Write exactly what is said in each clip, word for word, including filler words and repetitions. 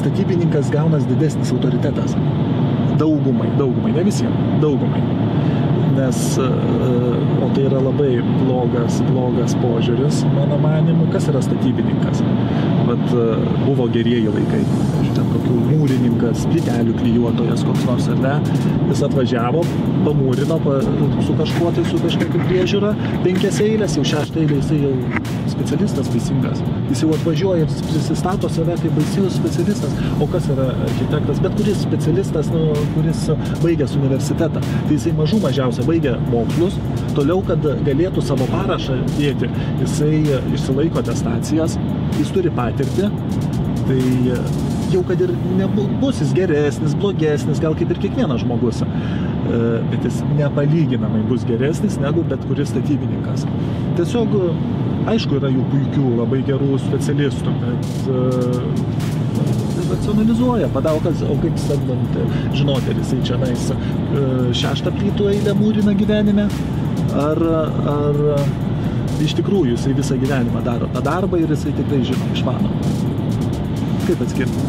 statybininkas gaunas didesnis autoritetas. Daugumai, daugumai, ne visiems, daugumai. Nes, o tai yra labai blogas, blogas požiūris, mano manimu, kas yra statybininkas. Vat buvo gerieji laikai, ten kokių mūrininkas, plytelių klijuotojas, koks nors ar ne, jis atvažiavo, pamūrino pa, su kažkuo tai, su kažkokiu priežiūra, penkias eilės, jau šeštą eilę jisai jau specialistas baisingas. Jis jau atvažiuoja ir prisistato save kaip baisingas specialistas. O kas yra architektas? Bet kuris specialistas, nu, kuris baigęs universitetą, tai jisai mažų mažiausia baigia mokslus, toliau, kad galėtų savo parašą dėti, jisai išsilaiko atestacijas, jis turi patirtį, tai jau kad ir nebus jis geresnis, blogesnis, gal kaip ir kiekvienas žmogus, bet jis nepalyginamai bus geresnis negu bet kuris statybininkas. Tiesiog, aišku, yra jų puikių, labai gerų specialistų, bet racionalizuoja, padaukas, o kaip stabdant, žinoti, ar jisai čia nais šeštą plytų eilę mūrina gyvenime, ar, ar iš tikrųjų jisai visą gyvenimą daro tą darbą ir jisai tikrai žino, išmano. Kaip atskirti?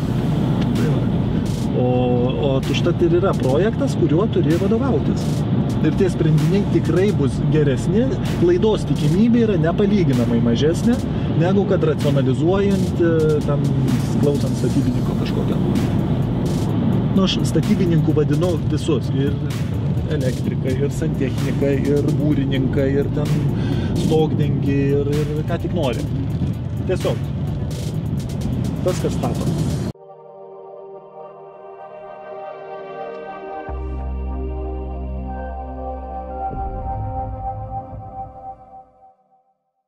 O, o tuštat ir yra projektas, kuriuo turi vadovautis. Ir tie sprendiniai tikrai bus geresni, klaidos tikimybė yra nepalyginamai mažesnė, negu kad racionalizuojant, tam klausant statybininko kažkokio. Nu, aš statybininkų vadinu visus, ir elektriką, ir santechniką, ir mūrininką, ir ten stogdengį, ir, ir ką tik nori. Tiesiog tas, kas stato.